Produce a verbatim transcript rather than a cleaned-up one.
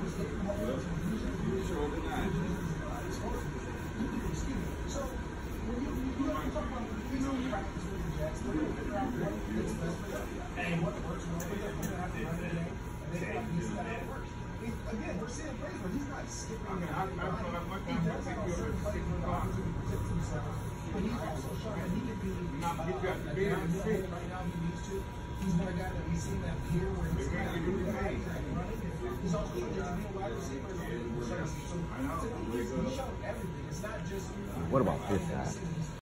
Again, we're seeing plays where he's not skipping. I mean, I, I don't know how much time to take you over to protect himself. But he's also showing he can be not get you out the bed and fit. Right now, he needs to. He's not a guy that we've seen that here where he's got to do the running. He's also showing that he's a wide receiver. So, to me, he's shown everything. It's not just. What about this guy?